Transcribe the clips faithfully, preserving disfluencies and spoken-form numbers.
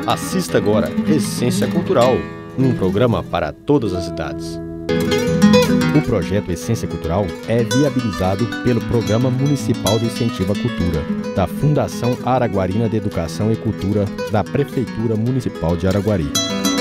Assista agora Essência Cultural, um programa para todas as idades. O projeto Essência Cultural é viabilizado pelo Programa Municipal de Incentivo à Cultura, da Fundação Araguarina de Educação e Cultura, da Prefeitura Municipal de Araguari.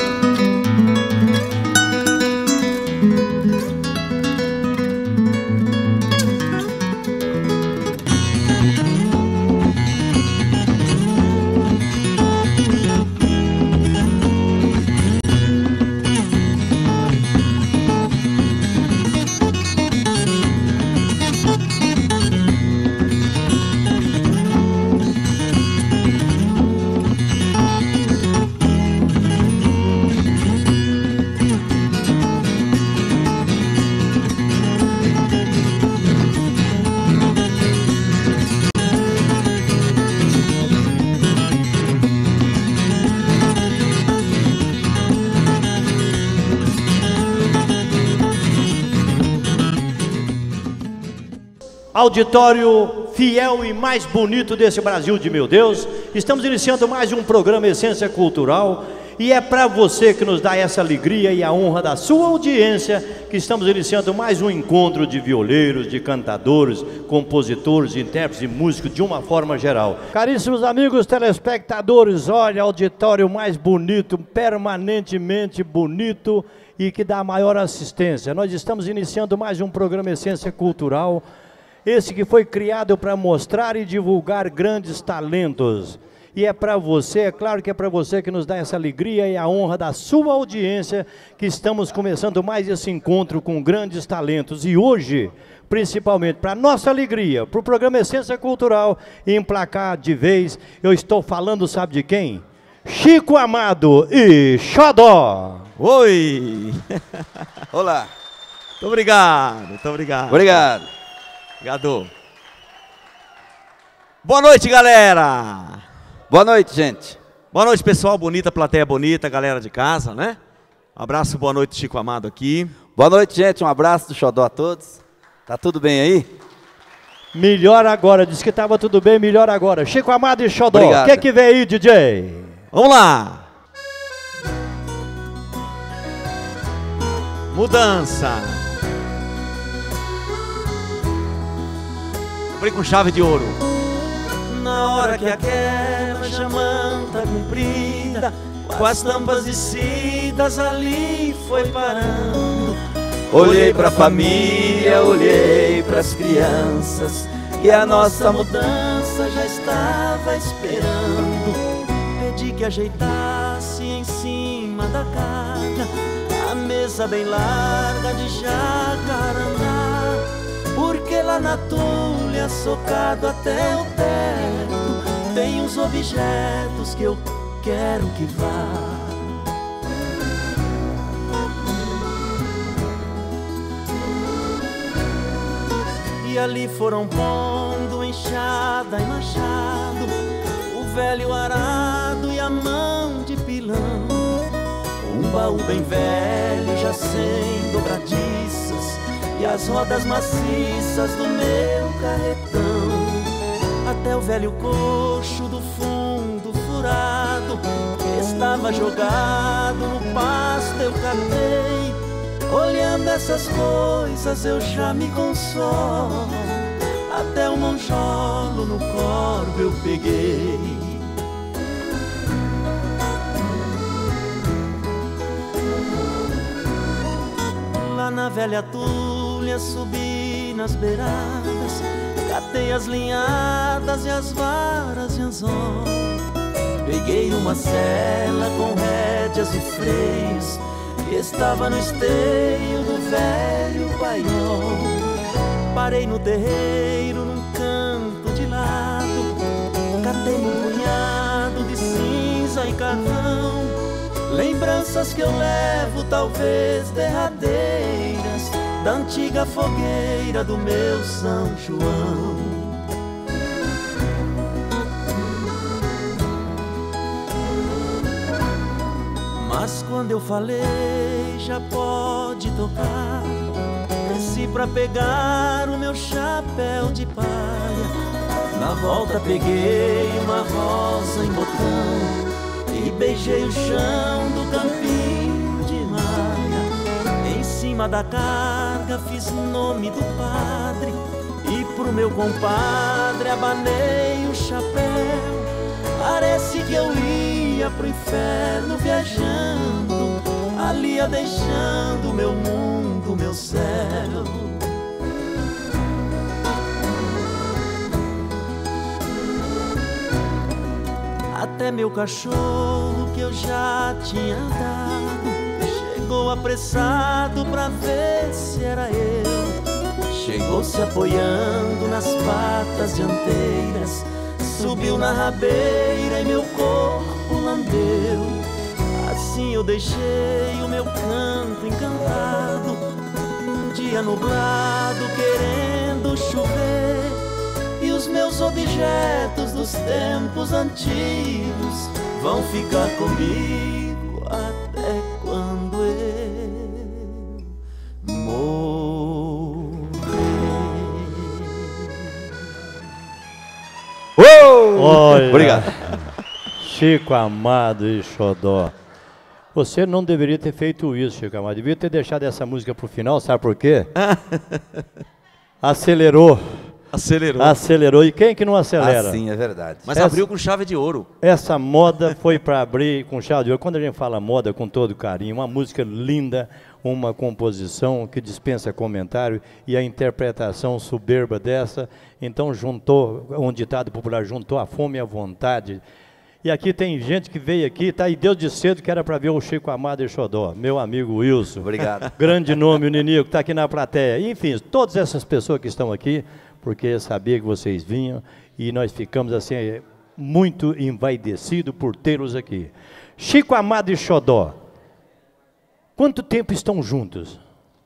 Auditório fiel e mais bonito desse Brasil de meu Deus, estamos iniciando mais um programa Essência Cultural e é para você que nos dá essa alegria e a honra da sua audiência que estamos iniciando mais um encontro de violeiros, de cantadores, compositores, intérpretes e músicos de uma forma geral. Caríssimos amigos telespectadores, olha, auditório mais bonito, permanentemente bonito e que dá maior assistência. Nós estamos iniciando mais um programa Essência Cultural, esse que foi criado para mostrar e divulgar grandes talentos. E é para você, é claro que é para você que nos dá essa alegria e a honra da sua audiência, que estamos começando mais esse encontro com grandes talentos. E hoje, principalmente para nossa alegria, para o programa Essência Cultural, emplacar de vez, eu estou falando, sabe de quem? Chico Amado e Xodó. Oi! Olá! Muito obrigado, muito obrigado. Obrigado. Obrigado. Boa noite, galera. Boa noite, gente. Boa noite, pessoal. Bonita, plateia bonita, galera de casa, né? Um abraço, boa noite, Chico Amado aqui. Boa noite, gente. Um abraço do Xodó a todos. Tá tudo bem aí? Melhor agora. Disse que tava tudo bem, melhor agora. Chico Amado e Xodó. O que que vem aí, D J? Vamos lá. Mudança. Abri com chave de ouro. Na hora que aquela jamanta comprida, com as tampas descidas ali foi parando. Olhei pra família, olhei pras crianças, e a nossa mudança já estava esperando. Pedi que ajeitasse em cima da casa a mesa bem larga de jacarandá, porque lá na tulha, socado até o teto, tem uns objetos que eu quero que vá. E ali foram pondo enxada e machado, o velho arado e a mão de pilão, um baú bem velho já sem dobradiças e as rodas maciças do meu carretão. Até o velho coxo do fundo furado que estava jogado no pasto eu catei. Olhando essas coisas eu já me consolo, até o monjolo no corpo eu peguei. Lá na velha tulha subi nas beiradas, catei as linhadas e as varas de anzol, peguei uma sela com rédeas e freios que estava no esteio do velho paiol. Parei no terreiro num canto de lado, catei um punhado de cinza e carvão, lembranças que eu levo talvez derradeiras da antiga fogueira do meu São João. Mas quando eu falei já pode tocar, desci pra pegar o meu chapéu de palha. Na volta peguei uma rosa em botão e beijei beijei o chão do campinho de malha. Em cima da carga fiz nome do padre e pro meu compadre abanei o chapéu. Parece que eu ia pro inferno viajando, ali ia deixando meu mundo, meu céu. Até meu cachorro que eu já tinha dado chegou apressado pra ver se era eu. Chegou se apoiando nas patas dianteiras, subiu na rabeira e meu corpo lambeu. Assim eu deixei o meu canto encantado, um dia nublado querendo chover. E os meus objetos dos tempos antigos vão ficar comigo até quando eu morrer. Oh! Olha, obrigado. Chico Amado e Xodó. Você não deveria ter feito isso, Chico Amado. Devia ter deixado essa música pro final, sabe por quê? Acelerou. Acelerou. Acelerou. E quem que não acelera? Ah, sim, é verdade. Mas Essa- abriu com chave de ouro. Essa moda foi para abrir com chave de ouro. Quando a gente fala moda com todo carinho, uma música linda, uma composição que dispensa comentário e a interpretação soberba dessa. Então juntou, um ditado popular, juntou a fome e a vontade. E aqui tem gente que veio aqui, tá? E Deus de cedo que era para ver o Chico Amado e Xodó, meu amigo Wilson. Obrigado. Grande nome, o Ninico, que está aqui na plateia. Enfim, todas essas pessoas que estão aqui, porque sabia que vocês vinham e nós ficamos assim muito envaidecidos por tê-los aqui. Chico Amado e Xodó, quanto tempo estão juntos?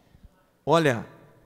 Olha,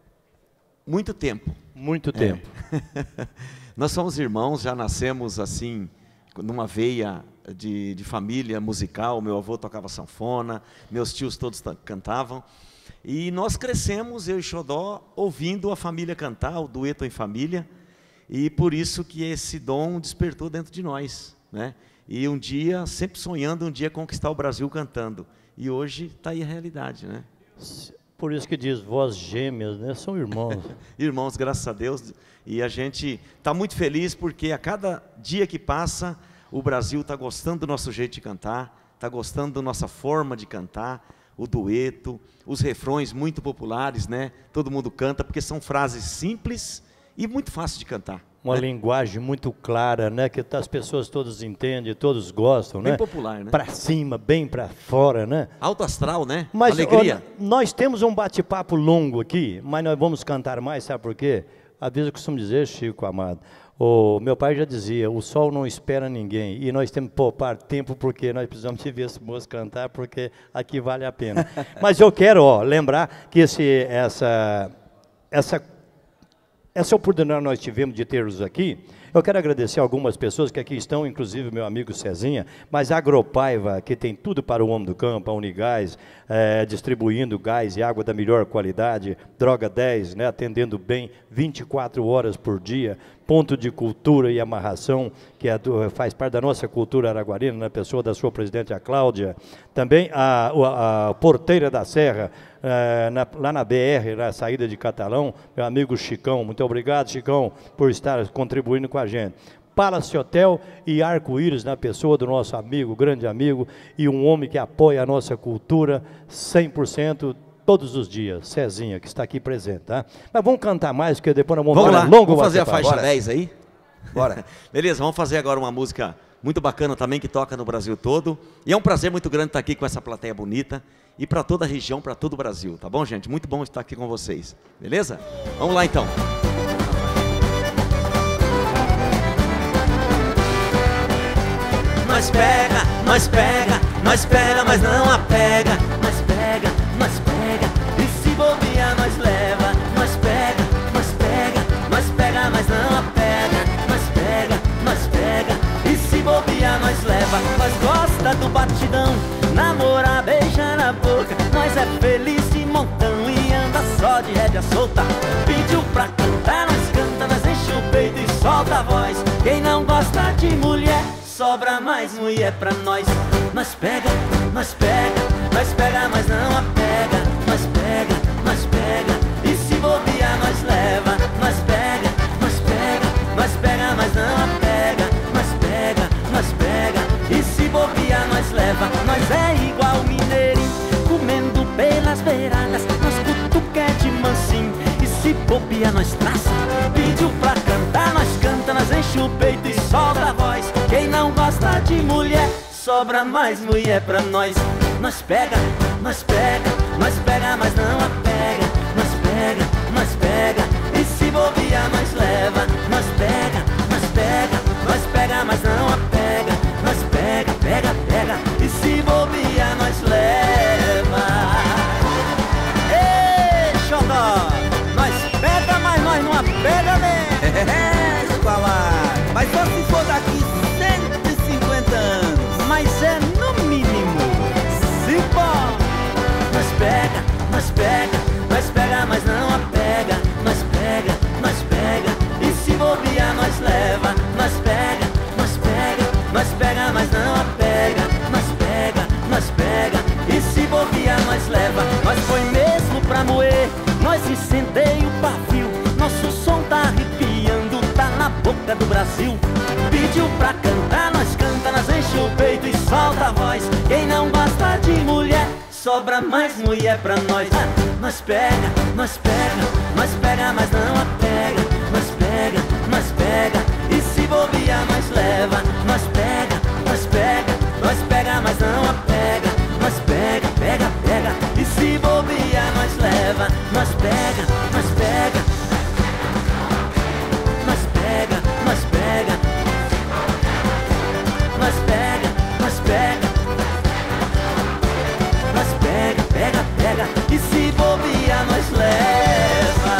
muito tempo. Muito tempo. É. Nós somos irmãos, já nascemos assim, numa veia de, de família musical. Meu avô tocava sanfona, meus tios todos cantavam. E nós crescemos, eu e Xodó, ouvindo a família cantar, o dueto em família, e por isso que esse dom despertou dentro de nós, né? E um dia, sempre sonhando um dia conquistar o Brasil cantando, e hoje está aí a realidade, né? Por isso que diz voz gêmeas, né? São irmãos. Irmãos, graças a Deus, e a gente está muito feliz porque a cada dia que passa, o Brasil está gostando do nosso jeito de cantar, está gostando da nossa forma de cantar, o dueto, os refrões muito populares, né? Todo mundo canta, porque são frases simples e muito fáceis de cantar. Uma né? linguagem muito clara, né? Que as pessoas todas entendem, todos gostam, Bem né? popular, né? Para cima, bem para fora, né? Alto astral, né? Mas alegria. ó, nós temos um bate-papo longo aqui, mas nós vamos cantar mais, sabe por quê? Às vezes eu costumo dizer, Chico Amado, o meu pai já dizia, o sol não espera ninguém, e nós temos que poupar tempo porque nós precisamos de ver esse moço cantar, porque aqui vale a pena. Mas eu quero ó, lembrar que esse, essa, essa, essa oportunidade nós tivemos de ter-los aqui. Eu quero agradecer algumas pessoas que aqui estão, inclusive meu amigo Cezinha, mas a Agropaiva, que tem tudo para o homem do campo, a Unigás, é, distribuindo gás e água da melhor qualidade, Droga dez, né, atendendo bem vinte e quatro horas por dia, Ponto de Cultura e Amarração, que é do, faz parte da nossa cultura araguarina, na pessoa da sua presidente, a Cláudia. Também a, a, a Porteira da Serra, é, na, lá na B R, na saída de Catalão, meu amigo Chicão. Muito obrigado, Chicão, por estar contribuindo com a gente. Palace Hotel e Arco-Íris, na pessoa do nosso amigo, grande amigo, e um homem que apoia a nossa cultura cem por cento, todos os dias, Cezinha, que está aqui presente, tá? Mas vamos cantar mais, porque depois nós vamos, Vamos lá, longo vamos fazer a bate-papo. faixa Bora. dez aí? Bora. Beleza, vamos fazer agora uma música muito bacana também, que toca no Brasil todo. E é um prazer muito grande estar aqui com essa plateia bonita, e para toda a região, para todo o Brasil, tá bom, gente? Muito bom estar aqui com vocês, beleza? Vamos lá, então. Nós pega, nós pega, nós pega, mas não apega. Nós pega, nós pega, e se bobear nós leva. Nós pega, nós pega, nós pega, mas não apega. Nós pega, nós pega, e se bobear nós leva. Nós gosta do batidão, namorar, beijar na boca. Nós é feliz de montão e anda só de rédea solta. Pediu pra cantar, nós canta, nós enche o peito e solta a voz. Quem não gosta de mulher, sobra mais mulher pra nós. nós pega, nós pega, nós pega, mas não apega. Nós pega, nós pega, e se bobear nós leva. Nós pega, nós pega, nós pega, mas não apega. Nós pega, nós pega, e se bobear nós leva. Nós é igual mineirinho, comendo pelas beiradas. Nós cutuca é de mansinho, e se bobear nós traça. Pediu pra cantar, nós canta, nós enche o peito e solta a voz. Quem não gosta de mulher, sobra mais mulher pra nós. Nós pega, nós pega, nós pega, mas não apega. Nós pega, nós pega, e se bobear nós leva. Nós pega, nós pega, nós pega, mas não apega. Nós pega, pega, pega, e se bobear nós leva. Ei, xodó, nós pega, mas nós não apega, né? É, Chico, mas só se for daqui cento e cinquenta anos. Mas é no mínimo. Se bom. Nós pega, nós pega, nós pega, mas não apega. Nós pega, nós pega, e se bobear nós leva. Nós pega, nós pega, nós pega, mas não apega. Nós pega, nós pega, e se bobear nós leva. Nós foi mesmo pra moer, nós incendeia o pavio. Nosso som tá arrepiando, tá na boca do Brasil. Pediu pra cantar, nós canta, nós enche o peito e solta a voz. Quem não gosta de mulher, sobra mais mulher pra nós. Ah, nós pega, nós pega, nós pega, mas não apega. Nós pega, nós pega, e se bobear nós leva. Nós pega, nós pega, nós pega, mas não apega. Nós pega, pega, pega, e se bobear nós leva. Nós pega, nós pega, nós pega, nós pega, nós pega, nós pega, nós pega, pega, pega, e se bobear nós leva.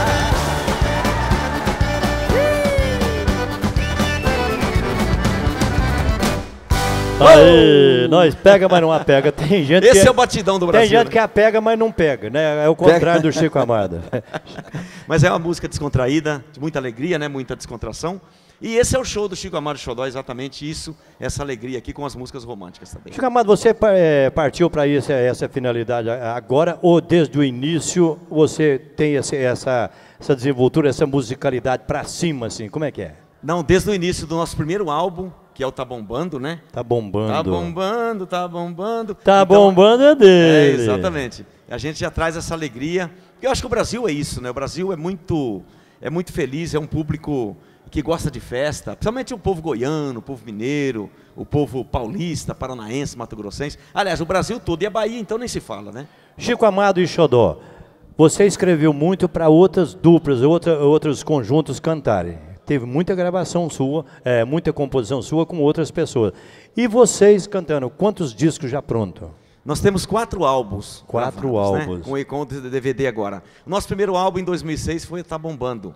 Aí, nós pega, mas não apega. Tem gente Esse que é o batidão do Brasil. Tem gente né? que apega, mas não pega, né? É o contrário do Chico Amado. Mas é uma música descontraída, de muita alegria, né? Muita descontração. E esse é o show do Chico Amado Xodó, exatamente isso, essa alegria aqui com as músicas românticas também. Chico Amado, você é, partiu para isso, essa finalidade agora, ou desde o início você tem essa, essa, essa desenvoltura, essa musicalidade para cima, assim, como é que é? Não, desde o início do nosso primeiro álbum, que é o Tá Bombando, né? Tá bombando. Tá bombando, tá bombando. Tá então, bombando é dele. É, exatamente. A gente já traz essa alegria, porque eu acho que o Brasil é isso, né? O Brasil é muito, é muito feliz, é um público que gosta de festa, principalmente o povo goiano, o povo mineiro, o povo paulista, paranaense, mato-grossense. Aliás, o Brasil todo, e a Bahia então nem se fala, né? Chico Amado e Xodó, você escreveu muito para outras duplas, outra, outros conjuntos cantarem. Teve muita gravação sua, é, muita composição sua com outras pessoas. E vocês cantando, quantos discos já prontos? Nós temos quatro álbuns. Quatro gravados, álbuns. Né? Com e com o D V D agora. O nosso primeiro álbum em dois mil e seis foi Tá Bombando,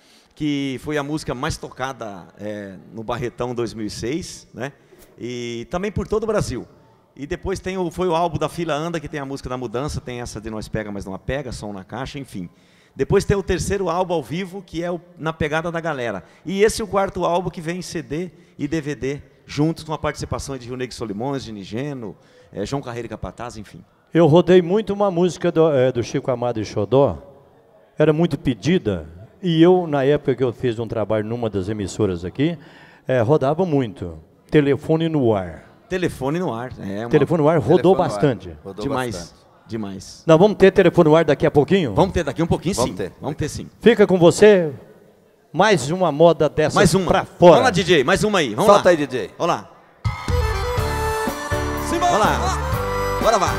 que foi a música mais tocada é, no Barretão dois mil e seis, né? E também por todo o Brasil. E depois tem o, foi o álbum da Fila Anda, que tem a música da mudança, tem essa de Nós Pega, Mas Não Apega, Som na Caixa, enfim. Depois tem o terceiro álbum ao vivo, que é o Na Pegada da Galera. E esse é o quarto álbum que vem em C D e D V D, juntos com a participação de Rio Negro Solimões, de Nigeno, é, João Carreiro e Capataz, enfim. Eu rodei muito uma música do, é, do Chico Amado e Xodó, era muito pedida, e eu, na época que eu fiz um trabalho numa das emissoras aqui, é, rodava muito. Telefone no Ar. Telefone no Ar. É uma... Telefone no Ar rodou Telefone no bastante. ar. Rodou Demais, bastante. demais. Nós vamos ter Telefone no Ar daqui a pouquinho? Vamos ter daqui um pouquinho, Vamos sim. ter. Vamos ter sim. Fica com você, mais uma moda dessa Mais uma. pra fora. Vamos lá, D J, mais uma aí. Vamos Solta lá. aí, D J. Vamos lá. Vamos lá. Bora lá.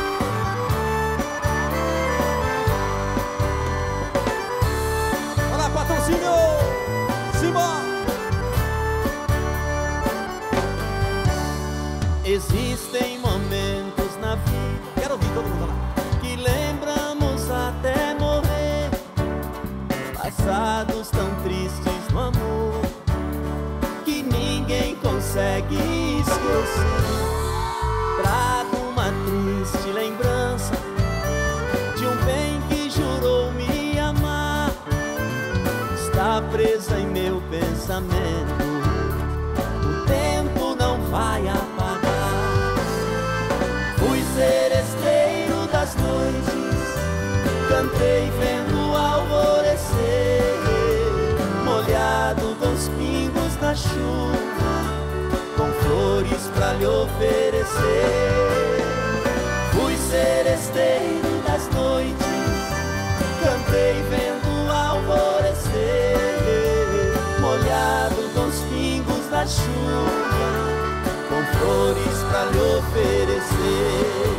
Olá, patrocínio. Simbora. Existem momentos na vida Quero ouvir todo mundo lá. que lembramos até morrer, passados tão tristes no amor que ninguém consegue esquecer. Trago uma triste lembrança de um bem que jurou me amar, está presa em meu pensamento, o tempo não vai apagar. da chuva, com flores pra lhe oferecer. Fui seresteiro das noites, cantei vendo o alvorecer, molhado com os pingos da chuva, com flores pra lhe oferecer.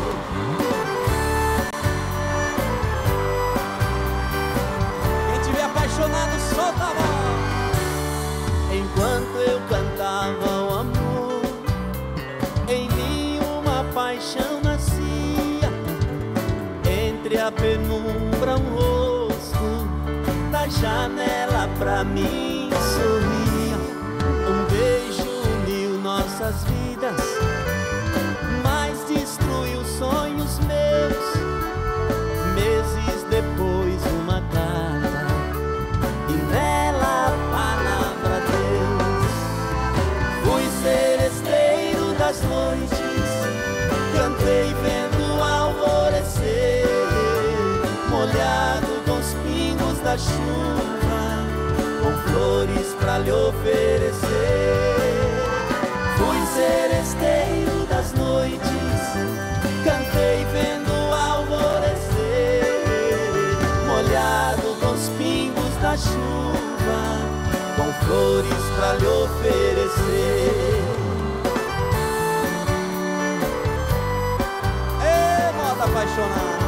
Quem tiver apaixonado, solta a voz. Enquanto eu cantava o amor, em mim uma paixão nascia. Entre a penumbra um rosto da janela pra mim sorria. Um beijo uniu nossas vidas, mas destruiu sonhos meus. Meses depois uma carta e nela a palavra Deus. Fui seresteiro das noites, cantei vendo o alvorecer, molhado com os pingos da chuva, com flores pra lhe oferecer. Fui seresteiro das noites, cantei vendo o alvorecer, molhado com os pingos da chuva, com flores pra lhe oferecer. Ê, moda apaixonada.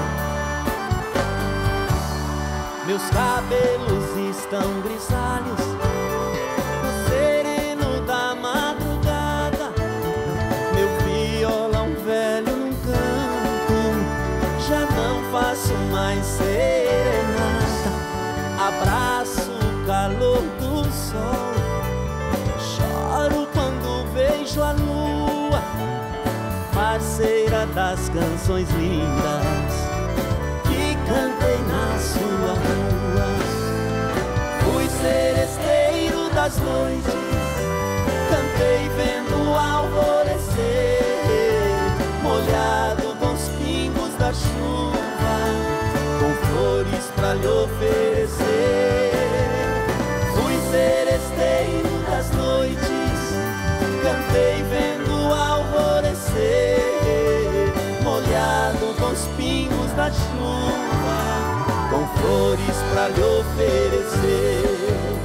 Meus cabelos estão grisalhos no sereno da madrugada. Meu violão velho num canto, já não faço mais serenata. Abraço o calor do sol, choro quando vejo a lua, parceira das canções lindas que cantei na sua rua. Fui seresteiro das noites, cantei vendo o alvorecer, molhado com os pingos da chuva, com flores pra lhe oferecer. Fui seresteiro das noites, cantei vendo o alvorecer, molhado com os pingos da chuva, com flores pra lhe oferecer.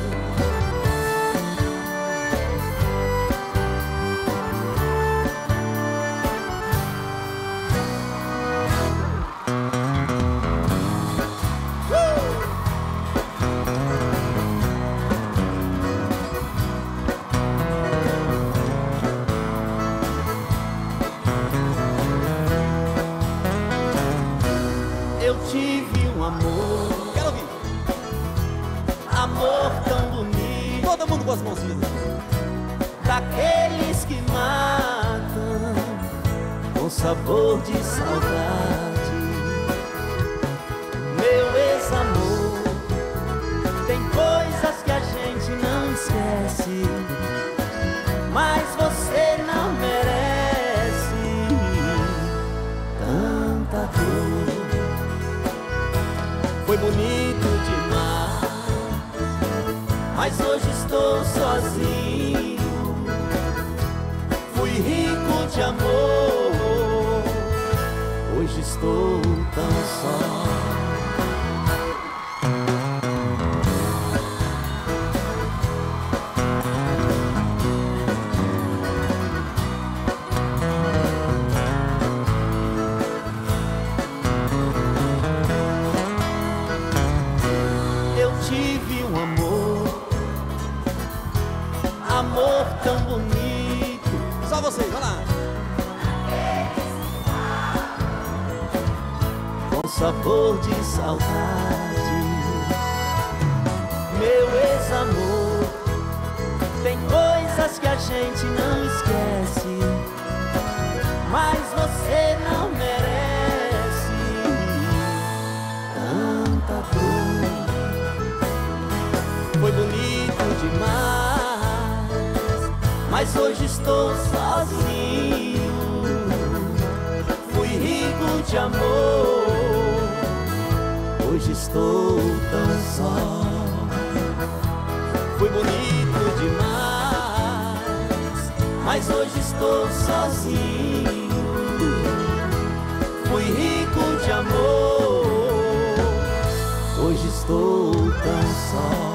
Eu tive um amor, Quero ouvir. amor tão bonito, Todo mundo com as mãozinhas. daqueles que matam com sabor de saudade. Meu ex-amor, tem coisas que a gente não esquece, mas você não merece tanta dor. Foi bonito demais, mas hoje estou sozinho. Fui rico de amor, hoje estou tão só. Eu tive um amor, amor tão bonito. Só vocês, vai lá. Com sabor de saudade. Meu ex-amor, tem coisas que a gente não esquece, mas você não merece tanta dor. Foi bonito demais, mas hoje estou sozinho. Fui rico de amor, hoje estou tão só. Foi bonito demais, mas hoje estou sozinho. Fui rico de amor, hoje estou tão só.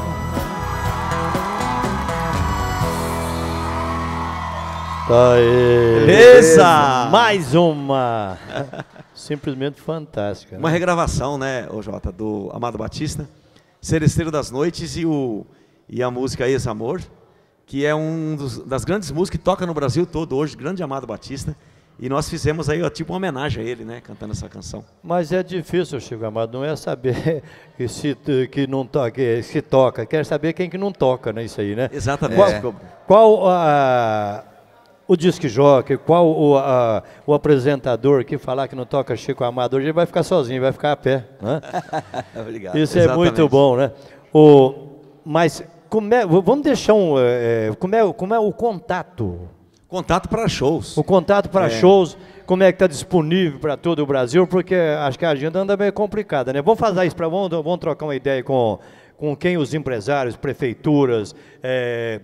Tá aí. Beleza! Mais uma. Simplesmente fantástica. Uma né? regravação, né, ô Jota, do Amado Batista, Seresteiro das Noites e, o, e a música Ex-Amor, que é um dos, das grandes músicas que toca no Brasil todo hoje, grande Amado Batista. E nós fizemos aí, ó, tipo uma homenagem a ele, né, cantando essa canção. Mas é difícil, Chico Amado, não é saber que, se, que não toca, que se toca, quer saber quem que não toca, né, isso aí, né? Exatamente. Qual, qual a... o disc jockey, qual o, a, o apresentador que falar que não toca Chico Amado, hoje ele vai ficar sozinho, vai ficar a pé. Né? Obrigado. Isso Exatamente. é muito bom, né? O, mas como é, vamos deixar um, é, como, é, como é o contato? Contato para shows. O contato para É. shows, como é que está disponível para todo o Brasil, porque acho que a agenda anda meio complicada, né? Vamos fazer isso, pra, vamos, vamos trocar uma ideia com, com quem os empresários, prefeituras, é,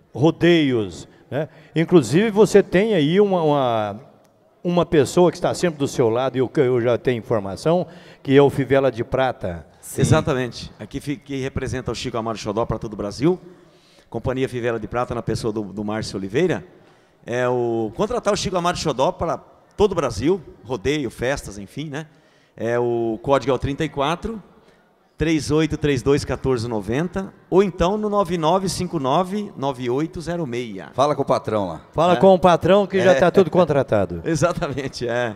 rodeios, né? Inclusive você tem aí uma, uma, uma pessoa que está sempre do seu lado, e eu, eu já tenho informação, que é o Fivela de Prata. Sim. Exatamente. Aqui fi- que representa o Chico Amado Xodó para todo o Brasil. Companhia Fivela de Prata, na pessoa do, do Márcio Oliveira. É o contratar o Chico Amado Xodó para todo o Brasil, rodeio, festas, enfim, né? É o código é o trinta e quatro, três oito três dois, um quatro nove zero, ou então no nove nove cinco nove, nove oito zero seis. Fala com o patrão lá. Fala É. com o patrão que já está tudo contratado. Exatamente, é.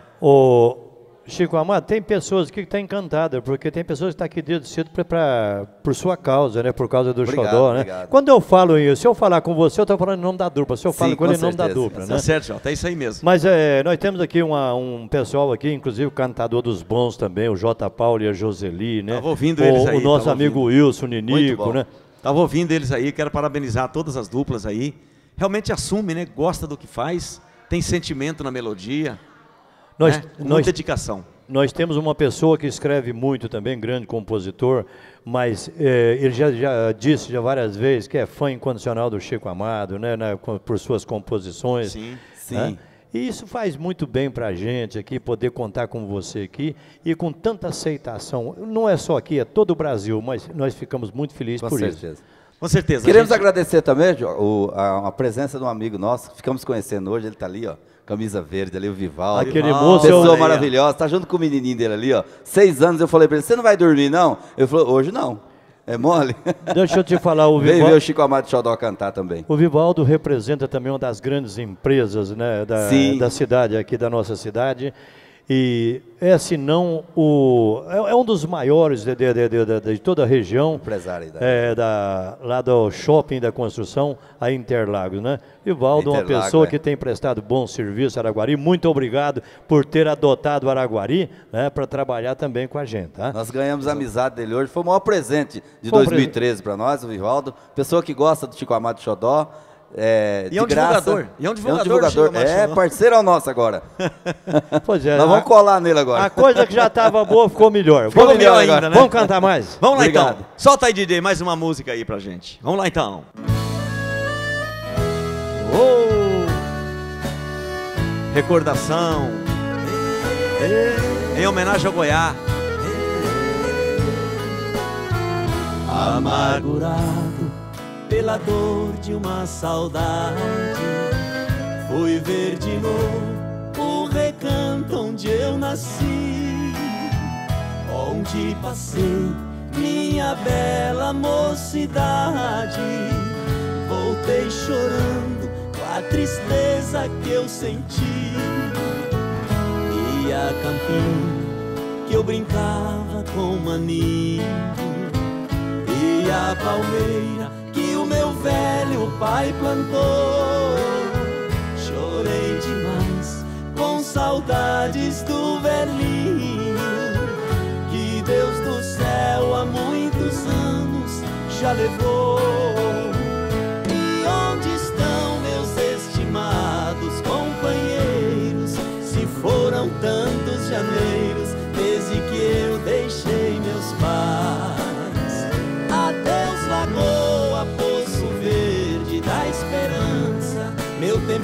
O Chico Amado, tem pessoas aqui que estão encantadas, porque tem pessoas que estão aqui desde cedo pra, pra, por sua causa, né? Por causa do Obrigado, Xodó, né? obrigado. Quando eu falo isso, se eu falar com você, eu estou falando em nome da dupla. Se eu falo Sim, com ele, com em nome da certeza. dupla, Tá né? certo, Jota, é isso aí mesmo. Mas é, nós temos aqui uma, um pessoal aqui, inclusive o cantador dos bons também, o J. Paulo e a Joseli, né? Tava ouvindo o, eles aí, o nosso tava amigo ouvindo. Wilson, Ninico, bom. né? Tava ouvindo eles aí, quero parabenizar todas as duplas aí. Realmente assume, né? Gosta do que faz, tem sentimento na melodia, Nós, né? Com nós, muita dedicação. Nós temos uma pessoa que escreve muito também, grande compositor, mas eh, ele já, já disse já várias vezes que é fã incondicional do Chico Amado, né, na- com- por suas composições. Sim. Sim. né? E isso faz muito bem para a gente aqui, poder contar com você aqui e com tanta aceitação. Não é só aqui, é todo o Brasil, mas nós ficamos muito felizes Com por certeza. isso. Com certeza. Queremos gente. agradecer também Jo, o, a, a presença de um amigo nosso, ficamos conhecendo hoje, ele está ali, ó, camisa verde ali, o Vivaldo. Aquele Vivaldo, moço, eu- Pessoa aí, ó. maravilhosa, tá junto com o menininho dele ali, ó. Seis anos, eu falei pra ele, você não vai dormir, não? Ele falou, hoje não. É mole? Deixa eu te falar, o Veio ver Vivaldo, o Chico Amado Xodó cantar também. o Vivaldo representa também uma das grandes empresas, né, da, Sim. da cidade, aqui da nossa cidade. E é, se não, o, é, é um dos maiores de, de, de, de, de toda a região. Empresário aí da- É, da, lá do shopping da construção, a Interlagos, né? Vivaldo é uma Interlagos, pessoa é. que tem prestado bom serviço a Araguari. Muito obrigado por ter adotado Araguari, né, para trabalhar também com a gente, tá? Nós ganhamos a amizade dele hoje, foi o maior presente de Foi um dois mil e treze para nós, o Vivaldo. Pessoa que gosta do Chico Amado Xodó. É, E é um de graça. divulgador, e é um divulgador do Chico Amado É, Xodó. parceiro nosso agora. Pois é, Nós vamos a, colar nele agora. a coisa que já estava boa ficou melhor. Ficou Vamos, melhor ainda, né? Vamos cantar mais? Vamos lá Obrigado. então. Solta aí, D J, mais uma música aí pra gente. Vamos lá então. Oh! Recordação. Em homenagem ao Goiás. Amargurado pela dor de uma saudade, fui ver de novo o recanto onde eu nasci, onde passei minha bela mocidade. Voltei chorando com a tristeza que eu senti, e a campina que eu brincava com maninho, e a palmeira que o meu velho pai plantou. Chorei demais com saudades do velhinho, que Deus do céu há muitos anos já levou. E onde estão meus estimados companheiros, se foram tantos janeiros desde que eu deixei meus pais? Adeus, lagoa, poço verde da esperança, meu tempo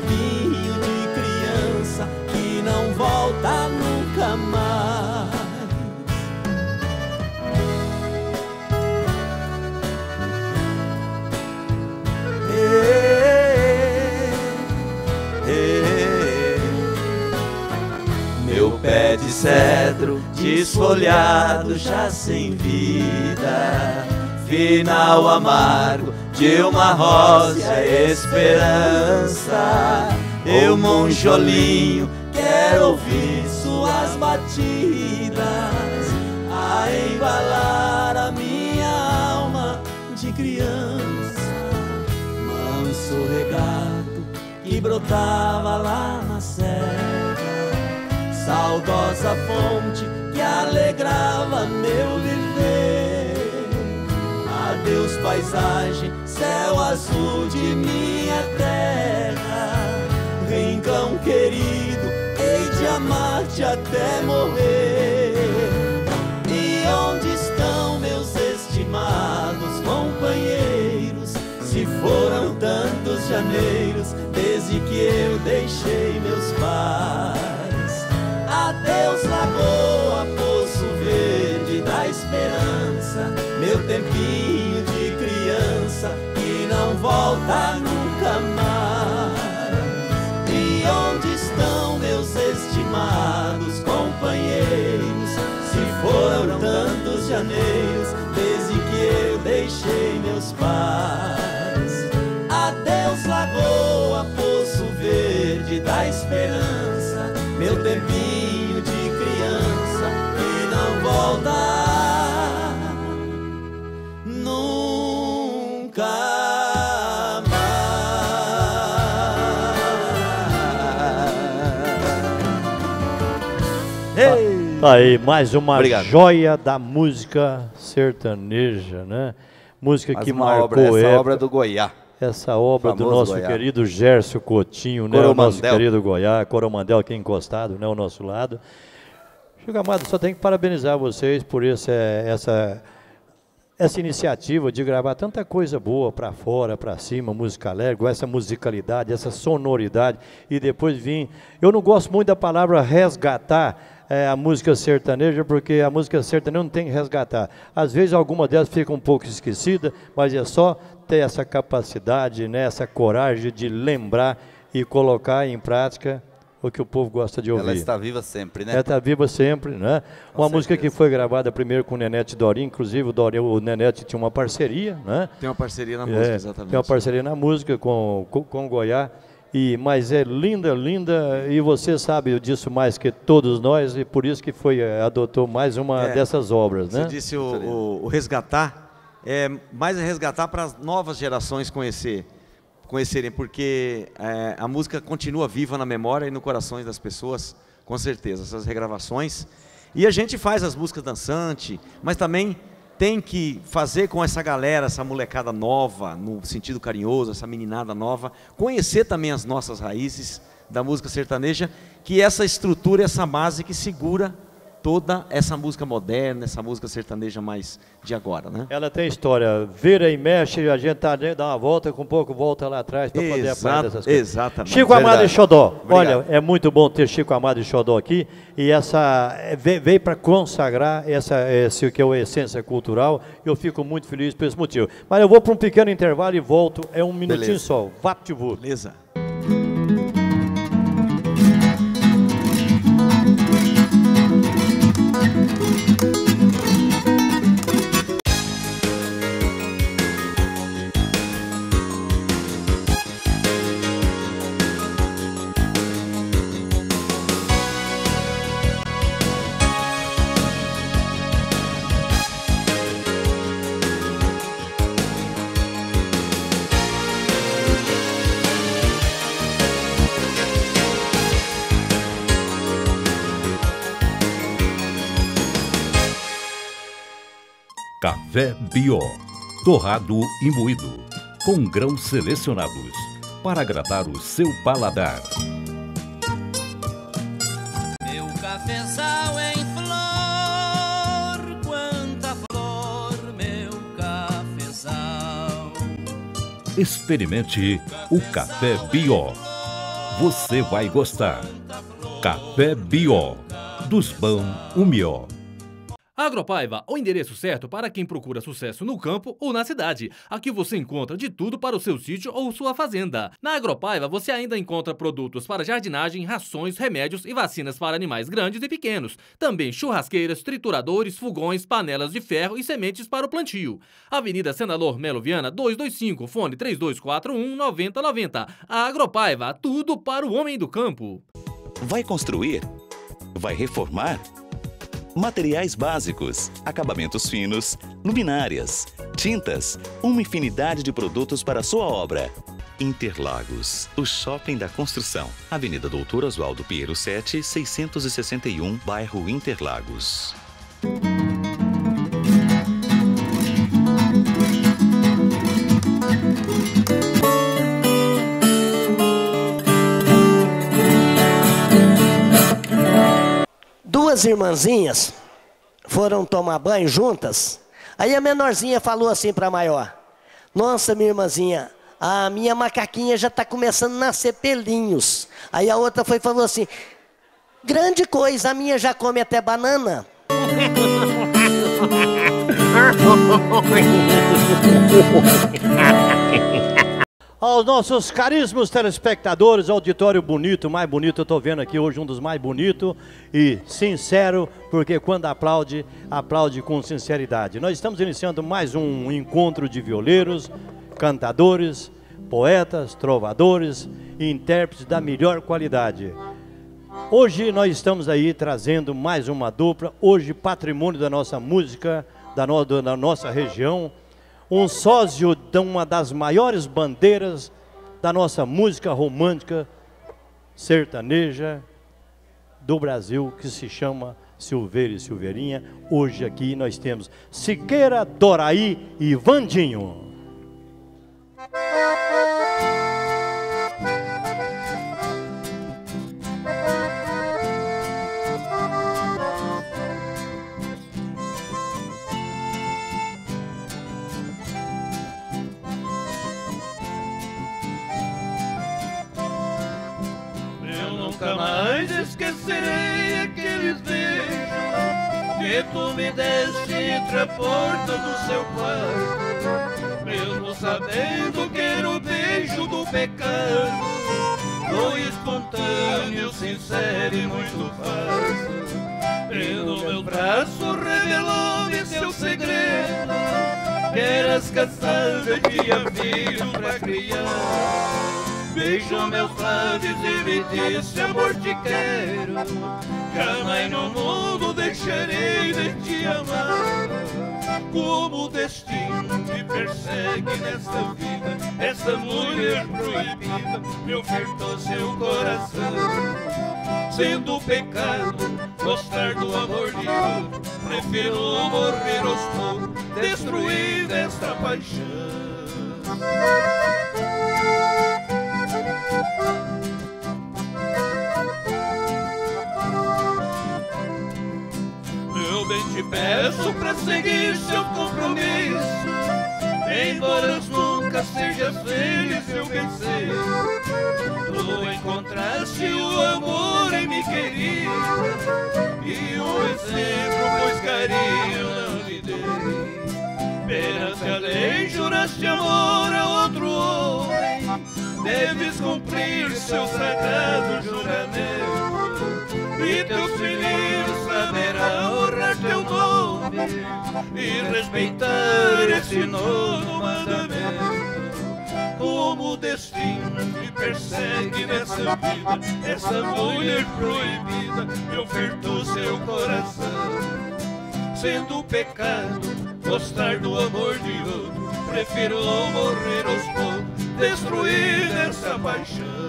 pé de cedro desfolhado já sem vida, final amargo de uma rosa esperança. Eu, monjolinho, quero ouvir suas batidas a embalar a minha alma de criança. Manso regato que brotava lá na serra, saudosa fonte que alegrava meu viver. Adeus paisagem, céu azul de minha terra, rincão querido, hei de amar-te até morrer. E onde estão meus estimados companheiros? Se foram tantos janeiros desde que eu deixei meus pais. Adeus lagoa, poço verde da esperança, meu tempinho de criança que não volta nunca mais. E onde estão meus estimados companheiros? Se foram tantos janeiros desde que eu deixei meus pais. Adeus lagoa, poço verde da esperança, meu tempinho de criança que não volta nunca mais. Hey. Aí, mais uma Obrigado. joia da música sertaneja, né? Música Mais que uma marcou obra, essa época. obra do Goiá. Essa obra do Famoso nosso Goiá. querido Gércio Coutinho, né? O nosso Coromandel. querido Goiá, Coromandel aqui encostado, né? Ao nosso lado. Chico Amado, só tenho que parabenizar vocês por esse, essa, essa iniciativa de gravar tanta coisa boa para fora, para cima, música alegre, essa musicalidade, essa sonoridade, e depois vir... Eu não gosto muito da palavra resgatar é, a música sertaneja, porque a música sertaneja não tem que resgatar. Às vezes alguma delas fica um pouco esquecida, mas é só ter essa capacidade, né, essa coragem de lembrar e colocar em prática o que o povo gosta de ouvir. Ela está viva sempre, né? Ela está viva sempre, né? Com uma música certeza. que foi gravada primeiro com o Nenete Dorinho, inclusive o, Dorinho, o Nenete tinha uma parceria, né? Tem uma parceria na É, música, exatamente. tem uma parceria na música com, com, com o Goiá, e, mas é linda, linda, e você sabe disso mais que todos nós, e por isso que foi, eh, adotou mais uma É, dessas obras, Você né? disse o, o, o resgatar, é mais é resgatar para as novas gerações conhecer, conhecerem, porque é, a música continua viva na memória e no coração das pessoas, com certeza, essas regravações. E a gente faz as músicas dançantes, mas também tem que fazer com essa galera, essa molecada nova, no sentido carinhoso, essa meninada nova, conhecer também as nossas raízes da música sertaneja, que é essa estrutura, essa base que segura toda essa música moderna, essa música sertaneja mais de agora, né? Ela tem história, vira e mexe, a gente tá dentro, dá uma volta, com um pouco volta lá atrás para poder Exato, aprender essas coisas. exatamente. Chico Amado Verdade. e Xodó, Obrigado. olha, é muito bom ter Chico Amado e Xodó aqui, e essa veio, veio para consagrar essa, esse que é a essência cultural, eu fico muito feliz por esse motivo. Mas eu vou para um pequeno intervalo e volto, é um minutinho Beleza. só, vapt-vupt. Beleza. Café Bió, torrado e moído, com grãos selecionados, para agradar o seu paladar. Meu cafezal em flor, quanta flor, meu cafezal. Experimente o Café Bió. Você vai gostar. Café Bió, dos Bão Umió. Agropaiva, o endereço certo para quem procura sucesso no campo ou na cidade. Aqui você encontra de tudo para o seu sítio ou sua fazenda. Na Agropaiva você ainda encontra produtos para jardinagem, rações, remédios e vacinas para animais grandes e pequenos. Também churrasqueiras, trituradores, fogões, panelas de ferro e sementes para o plantio. Avenida Senador Melo Viana, duzentos e vinte e cinco, fone três dois quatro um, nove zero nove zero. A Agropaiva, tudo para o homem do campo. Vai construir? Vai reformar? Materiais básicos, acabamentos finos, luminárias, tintas, uma infinidade de produtos para a sua obra. Interlagos, o shopping da construção. Avenida Doutor Oswaldo Pinheiro sete, seiscentos e sessenta e um, bairro Interlagos. Duas irmãzinhas foram tomar banho juntas. Aí a menorzinha falou assim para a maior: nossa, minha irmãzinha, a minha macaquinha já está começando a nascer pelinhos. Aí a outra foi e falou assim: grande coisa, a minha já come até banana. Aos nossos caríssimos telespectadores, auditório bonito, mais bonito, eu estou vendo aqui hoje um dos mais bonitos e sincero, porque quando aplaude, aplaude com sinceridade. Nós estamos iniciando mais um encontro de violeiros, cantadores, poetas, trovadores e intérpretes da melhor qualidade. Hoje nós estamos aí trazendo mais uma dupla, hoje patrimônio da nossa música, da, no, da nossa região, um sósia de uma das maiores bandeiras da nossa música romântica sertaneja do Brasil, que se chama Silveira e Silveirinha. Hoje aqui nós temos Siqueira, Doraí e Vandinho. Nunca mais esquecerei aqueles beijos que tu me deste entre a porta do seu quarto, mesmo sabendo que era o beijo do pecado. Foi espontâneo, sincero e muito fácil. E no meu braço revelou-me seu segredo, que eras casada e tinha filho pra criar. Beijou meus lábios e me disse: amor, te quero, jamais no mundo deixarei de te amar. Como o destino me persegue nesta vida, essa mulher proibida me ofertou seu coração. Sendo pecado gostar do amor de outro, prefiro morrer aos poucos, destruir esta paixão. Eu bem te peço pra seguir seu compromisso, embora nunca seja feliz, eu bem sei. Tu encontraste o amor em mim, querida, e o exemplo, pois carinho não lhe dei. Perante a lei juraste amor a outro homem, deves cumprir seu sagrado juramento, e teus filhos saberão honrar teu nome e respeitar esse novo mandamento. Como o destino me persegue nessa vida, essa mulher proibida me ofertou seu coração. Sendo pecado gostar do amor de outro, prefiro morrer aos poucos, destruir essa paixão.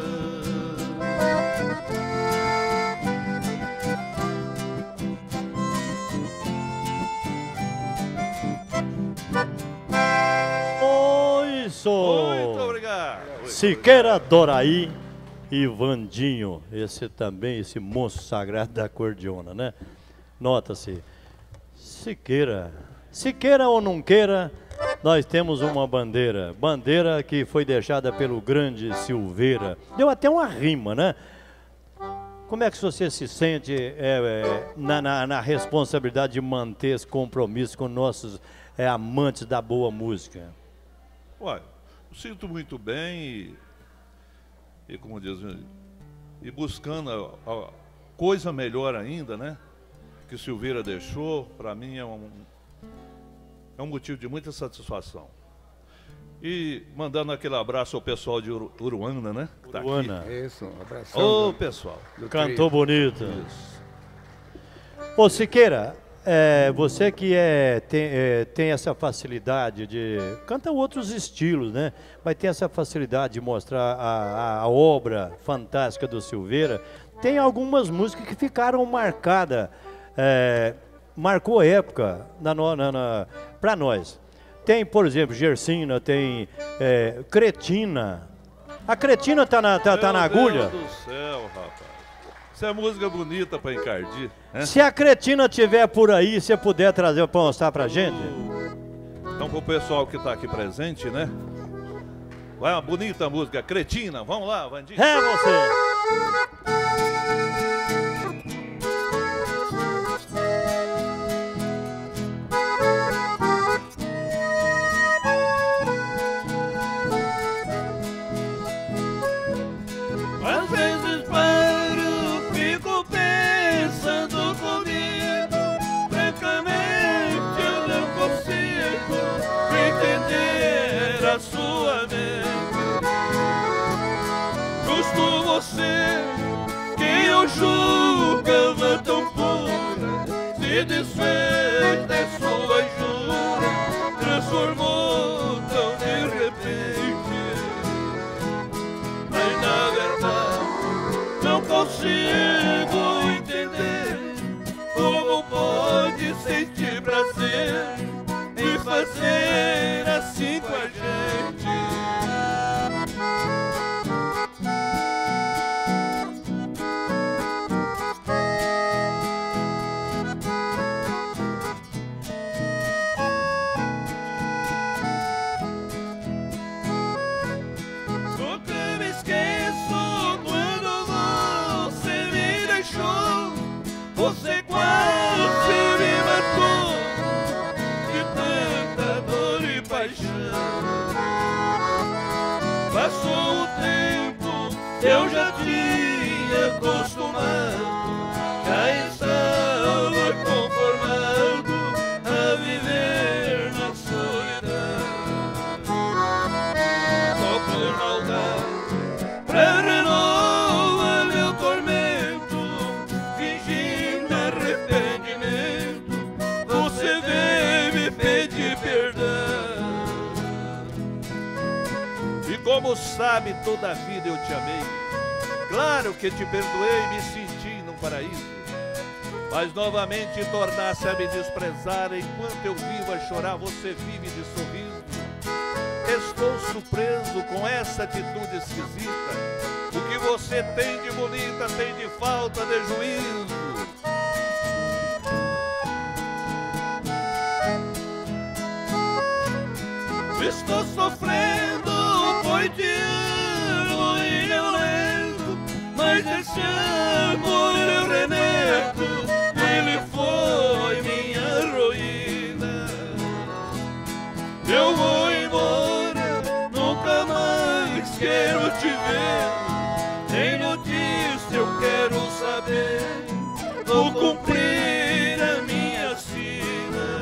Isso! Muito obrigado! Siqueira, Doraí e Vandinho. Esse também, esse monstro sagrado da acordeona, né? Nota-se. Siqueira. Siqueira ou não queira, nós temos uma bandeira. Bandeira que foi deixada pelo grande Silveira. Deu até uma rima, né? como é que você se sente é, é, na, na, na responsabilidade de manter esse compromisso com nossos é, amantes da boa música? Ué, eu sinto muito bem e, e como diz, e buscando a, a coisa melhor ainda, né? Que o Silveira deixou, para mim é um, é um motivo de muita satisfação. E mandando aquele abraço ao pessoal de Uru, Uruana, né? Tá Uruana. aqui. Isso, um abração. Ô, do, pessoal. do Cantou trio. bonito. Isso. Ô, Siqueira, é, você que é, tem, é, tem essa facilidade de... Canta outros estilos, né? Mas tem essa facilidade de mostrar a, a, a obra fantástica do Silveira. Tem algumas músicas que ficaram marcadas, é, marcou época na, na, na, para nós. Tem, por exemplo, Gersina, tem é, Cretina. A Cretina tá na, tá, tá na agulha? Meu Deus do céu, rapaz. Isso é música bonita para encardir. Né? Se a Cretina tiver por aí, você puder trazer para mostrar pra gente. Então, pro pessoal que está aqui presente, né? Vai uma bonita música, Cretina. Vamos lá, Vandinho. É você. Às vezes paro, fico pensando comigo. Francamente eu não consigo entender a sua mente. Justo você, que eu julgava tão pura, se desfez das suas juras, transformou tão de repente. Mas na verdade não consigo entender como pode sentir prazer em fazer assim com a gente. Nunca me esqueço quando você me deixou. Você quase me matou de tanta dor e paixão. Passou o tempo, eu já tinha acostumado, já estava conformado a viver na solidão. Só por maldade, pra renovar meu tormento, fingindo arrependimento, você veio me pedir perdão. E como sabe, toda a vida eu te amei. Claro que te perdoei e me senti num paraíso. Mas novamente tornasse a me desprezar. Enquanto eu vivo a chorar, você vive de sorriso. Estou surpreso com essa atitude esquisita. O que você tem de bonita tem de falta de juízo. Estou sofrendo, foi te amo e eu lembro, mas esse amor eu renego, ele foi minha ruína. Eu vou embora, nunca mais quero te ver, nem notícia eu quero saber, vou cumprir a minha sina.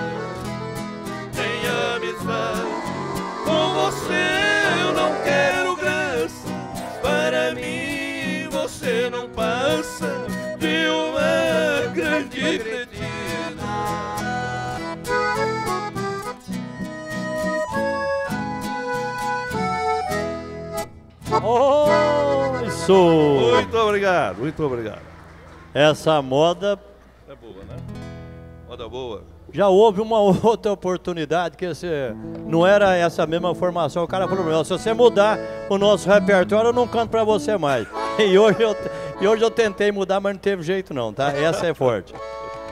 Tenha amizade com você, eu não quero graça, para mim você não passa de uma grande cretina. Oh, isso! Muito obrigado, muito obrigado. Essa moda... É boa, né? Moda boa. Já houve uma outra oportunidade que você, não era essa mesma formação. O cara falou, se você mudar o nosso repertório, eu não canto pra você mais. E hoje eu, e hoje eu tentei mudar, mas não teve jeito não, tá? Essa é forte.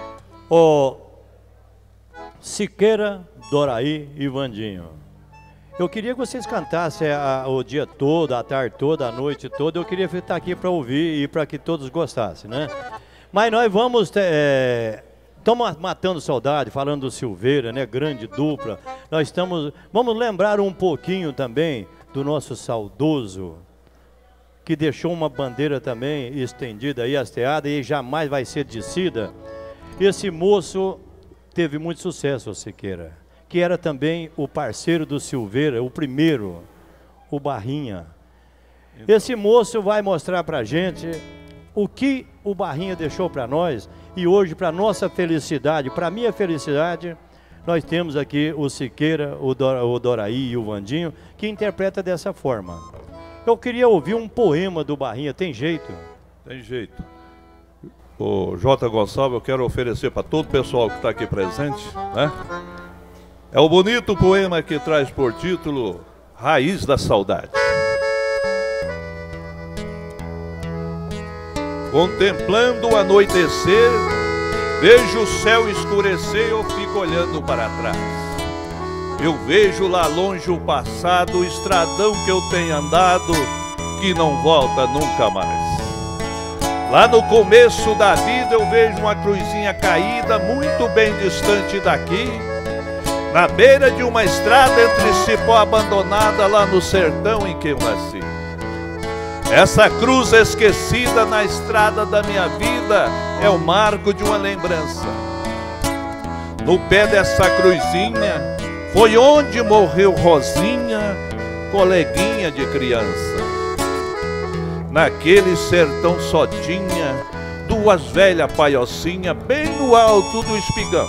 Ô, Siqueira, Doraí e Vandinho. Eu queria que vocês cantassem a, o dia todo, a tarde toda, a noite toda. Eu queria estar aqui para ouvir e para que todos gostassem, né? Mas nós vamos... Estamos é, matando saudade, falando do Silveira, né? Grande dupla. Nós estamos... Vamos lembrar um pouquinho também do nosso saudoso, que deixou uma bandeira também estendida aí, hasteada, e jamais vai ser descida. Esse moço teve muito sucesso, o Siqueira, que era também o parceiro do Silveira, o primeiro, o Barrinha. Então. Esse moço vai mostrar pra gente o que o Barrinha deixou para nós, e hoje, para nossa felicidade, para minha felicidade, nós temos aqui o Siqueira, o, Dora, o Doraí e o Vandinho, que interpreta dessa forma. Eu queria ouvir um poema do Barrinha, tem jeito? Tem jeito. O J. Gonçalves, eu quero oferecer para todo o pessoal que está aqui presente, né? É o bonito poema que traz por título Raiz da Saudade. Contemplando o anoitecer, vejo o céu escurecer e eu fico olhando para trás. Eu vejo lá longe o passado, o estradão que eu tenho andado, que não volta nunca mais. Lá no começo da vida eu vejo uma cruzinha caída, muito bem distante daqui, na beira de uma estrada entre cipó abandonada, lá no sertão em que eu nasci. Essa cruz esquecida na estrada da minha vida é o marco de uma lembrança. No pé dessa cruzinha foi onde morreu Rosinha, coleguinha de criança. Naquele sertão só tinha duas velhas paiocinhas bem no alto do espigão.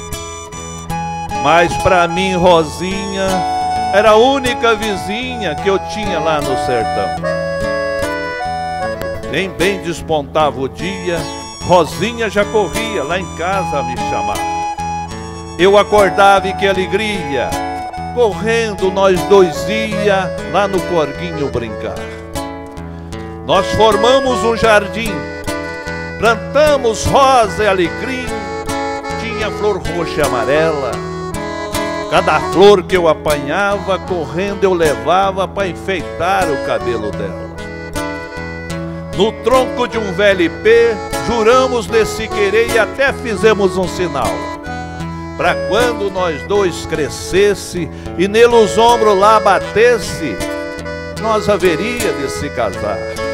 Mas pra mim Rosinha era a única vizinha que eu tinha lá no sertão. Nem bem despontava o dia, Rosinha já corria lá em casa a me chamar. Eu acordava e que alegria, correndo nós dois ia lá no corguinho brincar. Nós formamos um jardim, plantamos rosa e alecrim, tinha flor roxa e amarela. Cada flor que eu apanhava, correndo eu levava para enfeitar o cabelo dela. No tronco de um velho ipê, juramos nesse querer e até fizemos um sinal. Pra quando nós dois crescesse e nele os ombros lá batesse, nós haveria de se casar.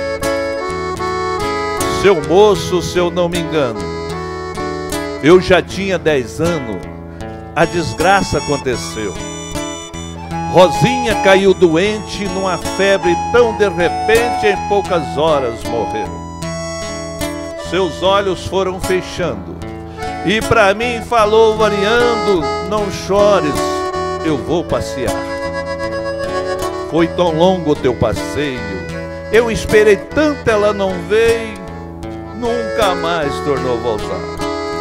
Seu moço, se eu não me engano, eu já tinha dez anos, a desgraça aconteceu. Rosinha caiu doente numa febre tão de repente, em poucas horas morreu. Seus olhos foram fechando e pra mim falou variando: não chores, eu vou passear. Foi tão longo o teu passeio, eu esperei tanto, ela não veio, nunca mais tornou a voltar.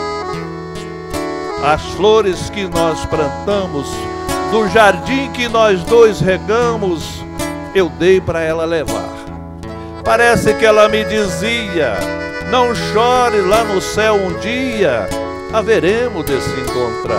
As flores que nós plantamos, do jardim que nós dois regamos, eu dei para ela levar. Parece que ela me dizia: não chore, lá no céu um dia haveremos de se encontrar.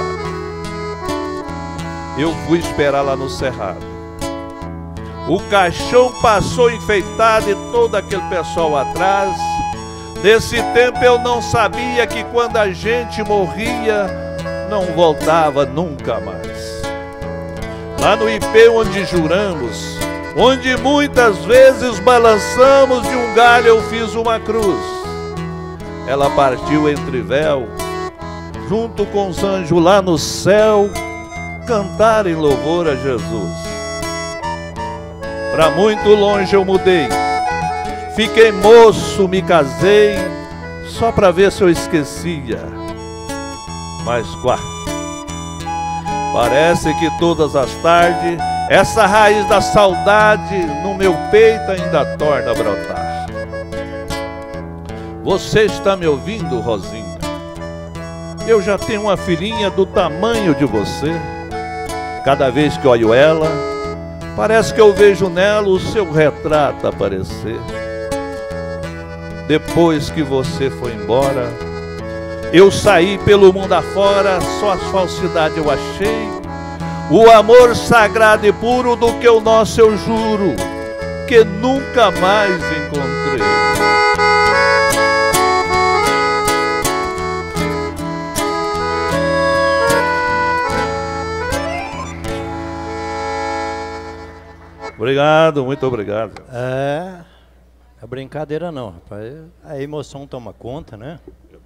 Eu fui esperar lá no cerrado. O caixão passou enfeitado e todo aquele pessoal atrás. Nesse tempo eu não sabia que quando a gente morria, não voltava nunca mais. Lá no ipê onde juramos, onde muitas vezes balançamos, de um galho eu fiz uma cruz. Ela partiu entre véu, junto com os anjos lá no céu, cantar em louvor a Jesus. Pra muito longe eu mudei, fiquei moço, me casei, só pra ver se eu esquecia. Mas guarda, parece que todas as tardes essa raiz da saudade no meu peito ainda torna a brotar. Você está me ouvindo, Rosinha? Eu já tenho uma filhinha do tamanho de você. Cada vez que olho ela, parece que eu vejo nela o seu retrato aparecer. Depois que você foi embora, eu saí pelo mundo afora, só as falsidades eu achei. o amor sagrado e puro do que o nosso eu juro, que nunca mais encontrei. Obrigado, muito obrigado. É, é brincadeira não, rapaz. A emoção toma conta, né?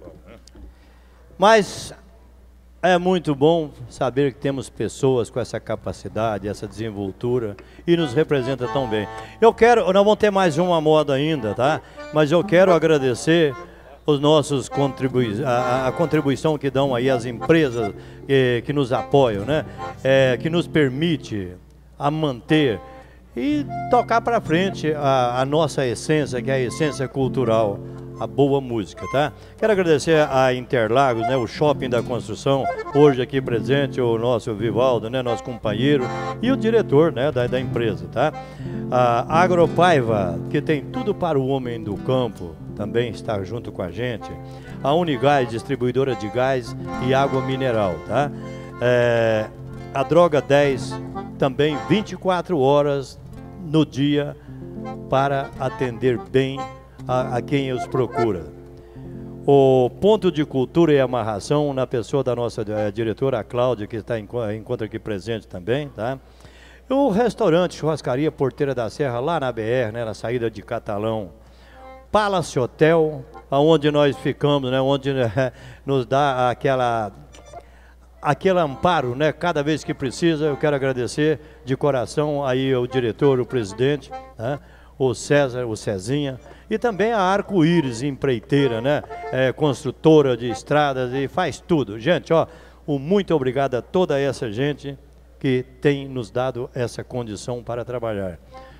Mas é muito bom saber que temos pessoas com essa capacidade, essa desenvoltura e nos representa tão bem. Eu quero, nós vamos ter mais uma moda ainda, tá? Mas eu quero agradecer os nossos contribui a, a contribuição que dão aí as empresas que, que nos apoiam, né? É, que nos permite a manter e tocar para frente a, a nossa essência, que é a essência cultural, a boa música, tá? Quero agradecer a Interlagos, né, o Shopping da Construção, hoje aqui presente, o nosso Vivaldo, né, nosso companheiro, e o diretor, né, da, da empresa, tá? A Agropaiva, que tem tudo para o homem do campo, também está junto com a gente. A Unigás, distribuidora de gás e água mineral, tá? É, a Droga dez, também vinte e quatro horas no dia para atender bem a, a quem os procura. O Ponto de Cultura e Amarração, na pessoa da nossa é, diretora, a Cláudia, que está em encontro aqui presente também, tá? O restaurante Churrascaria Porteira da Serra, lá na B R, né, na saída de Catalão. Palace Hotel, onde nós ficamos, né, onde né, nos dá aquela... aquele amparo, né, cada vez que precisa. Eu quero agradecer de coração aí o diretor, o presidente, né, o César, o Cezinha, e também a Arco-Íris Empreiteira, né, é, construtora de estradas e faz tudo. Gente, ó, um muito obrigado a toda essa gente que tem nos dado essa condição para trabalhar.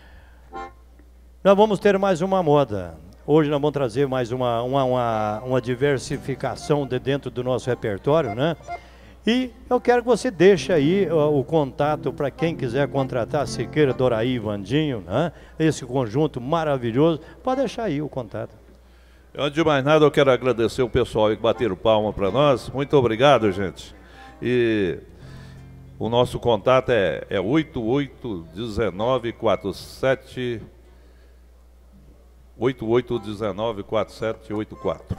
Nós vamos ter mais uma moda. Hoje nós vamos trazer mais uma, uma, uma, uma diversificação de dentro do nosso repertório, né? E eu quero que você deixe aí o, o contato para quem quiser contratar Siqueira, Doraí e Vandinho, né? Esse conjunto maravilhoso, pode deixar aí o contato. Antes de mais nada, eu quero agradecer o pessoal que bateram palma para nós. Muito obrigado, gente. E o nosso contato é, é oito oito um nove quatro sete oito oito um nove quatro sete oito quatro.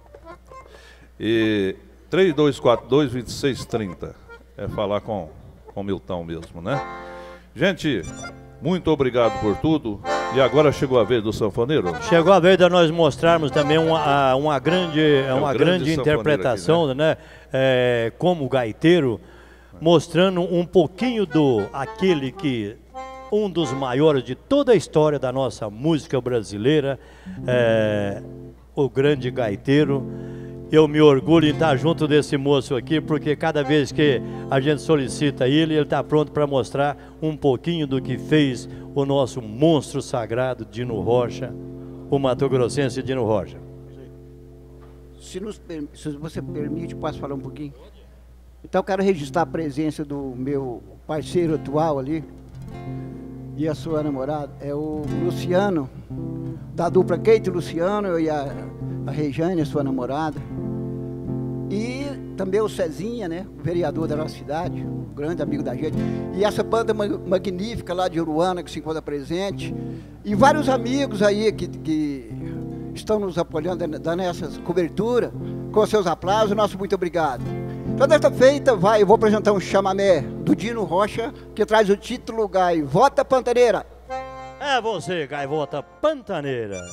E três dois quatro dois, dois seis três zero. É falar com o Milton mesmo, né? Gente, muito obrigado por tudo. E agora chegou a vez do sanfoneiro? Chegou a vez de nós mostrarmos também uma, uma grande, é uma grande, grande interpretação, aqui, né? É, como gaiteiro, mostrando um pouquinho do aquele que... um dos maiores de toda a história da nossa música brasileira, é, o grande gaiteiro. Eu me orgulho em estar junto desse moço aqui, porque cada vez que a gente solicita ele, ele está pronto para mostrar um pouquinho do que fez o nosso monstro sagrado Dino Rocha, o mato-grossense Dino Rocha. Se, nos, se você permite, posso falar um pouquinho? Então eu quero registrar a presença do meu parceiro atual ali, e a sua namorada, é o Luciano, da dupla Keito e Luciano, e a, a Rejane, a sua namorada. E também o Cezinha, né, o vereador da nossa cidade, um grande amigo da gente. E essa banda magnífica lá de Uruana, que se encontra presente. E vários amigos aí que, que estão nos apoiando, dando essa cobertura, com seus aplausos. Nosso muito obrigado. Então, desta feita, vai, eu vou apresentar um chamamé do Dino Rocha, que traz o título Gaivota Pantaneira. É você, Gaivota Pantaneira.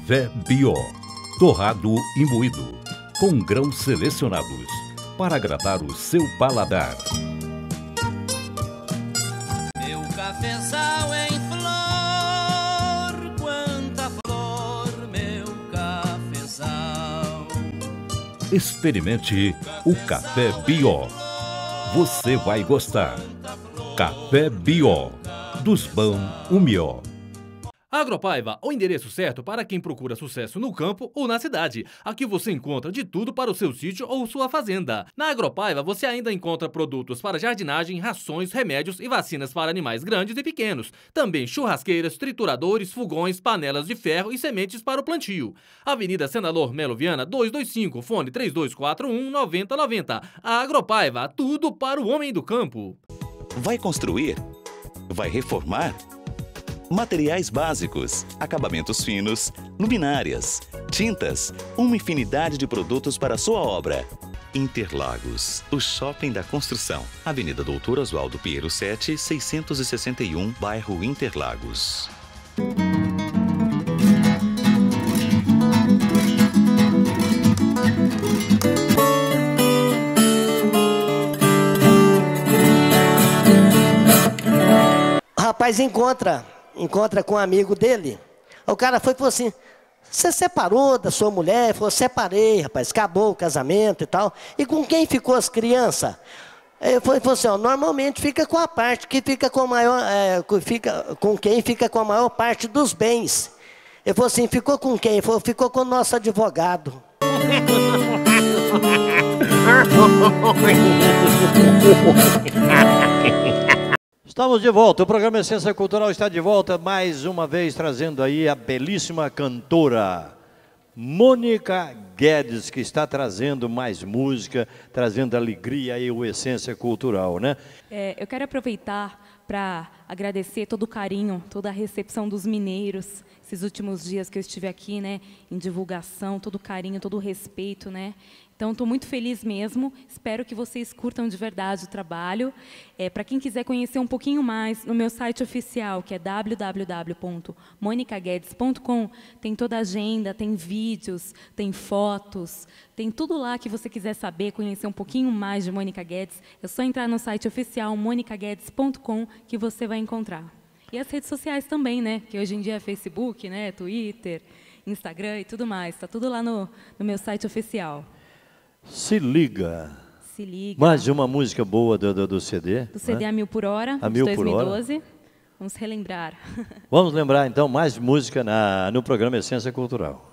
Café Bió, torrado e moído, com grãos selecionados, para agradar o seu paladar. Meu cafezal em flor, quanta flor, meu cafezal. Experimente o Café Bió. Você vai gostar. Café Bió, dos bão o mió. Agropaiva, o endereço certo para quem procura sucesso no campo ou na cidade. Aqui você encontra de tudo para o seu sítio ou sua fazenda. Na Agropaiva você ainda encontra produtos para jardinagem, rações, remédios e vacinas para animais grandes e pequenos. Também churrasqueiras, trituradores, fogões, panelas de ferro e sementes para o plantio. Avenida Senador Melo Viana, duzentos e vinte e cinco, fone três dois quatro um, nove zero nove zero. A Agropaiva, tudo para o homem do campo. Vai construir? Vai reformar? Materiais básicos, acabamentos finos, luminárias, tintas, uma infinidade de produtos para a sua obra. Interlagos, o shopping da construção. Avenida Doutor Oswaldo Pinheiro sete, seiscentos e sessenta e um, bairro Interlagos. O rapaz encontra, encontra com um amigo dele. O cara foi e falou assim: você separou da sua mulher? Ele falou: separei, rapaz, acabou o casamento e tal. E com quem ficou as crianças? Ele falou, ele falou assim: ó, normalmente fica com a parte que fica com a maior, é, fica, com quem fica com a maior parte dos bens. Ele falou assim: ficou com quem? Ele falou: ficou com o nosso advogado. Estamos de volta, o programa Essência Cultural está de volta, mais uma vez trazendo aí a belíssima cantora Mônica Guedes, que está trazendo mais música, trazendo alegria e o Essência Cultural, né? É, eu quero aproveitar para agradecer todo o carinho, toda a recepção dos mineiros, esses últimos dias que eu estive aqui, né, em divulgação, todo o carinho, todo o respeito, né? Então, estou muito feliz mesmo, espero que vocês curtam de verdade o trabalho. É, para quem quiser conhecer um pouquinho mais, no meu site oficial, que é w w w ponto monica guedes ponto com, tem toda a agenda, tem vídeos, tem fotos, tem tudo lá que você quiser saber, conhecer um pouquinho mais de Mônica Guedes. É só entrar no site oficial, monica guedes ponto com, que você vai encontrar. E as redes sociais também, né? Que hoje em dia é Facebook, né? Twitter, Instagram e tudo mais. Está tudo lá no, no meu site oficial. Se liga. Se liga. Mais uma música boa do, do, do C D. Do C D, né? A Mil por Hora, a de Mil dois mil e doze. Por Hora. Vamos relembrar. Vamos lembrar, então, mais música na, no programa Essência Cultural.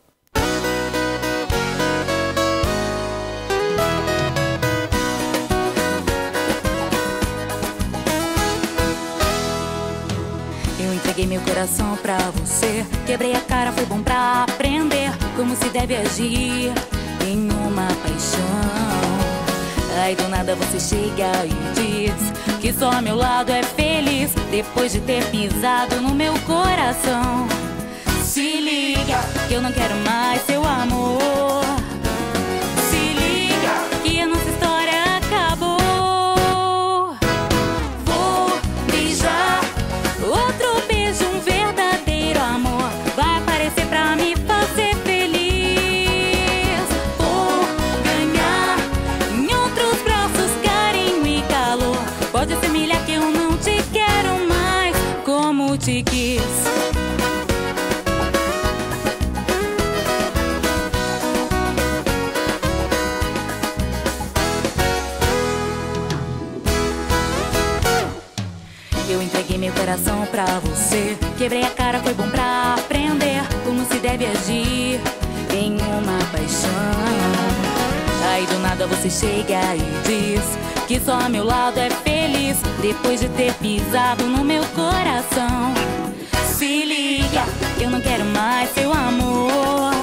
Eu entreguei meu coração pra você, quebrei a cara, foi bom pra aprender como se deve agir em uma paixão. Aí do nada você chega e diz que só meu lado é feliz, depois de ter pisado no meu coração. Se liga, que eu não quero mais seu amor. Se liga, que a nossa história acabou. Vou beijar outro beijo, um verdadeiro amor vai aparecer pra me fazer feliz. Vou ganhar em outros braços carinho e calor. Pode assemelhar que eu não te quero mais como te quis. Eu entreguei meu coração pra você, quebrei a cara, foi bom pra aprender como se deve agir em uma paixão. Aí do nada você chega e diz que só meu lado é feliz, depois de ter pisado no meu coração. Se liga, eu não quero mais seu amor.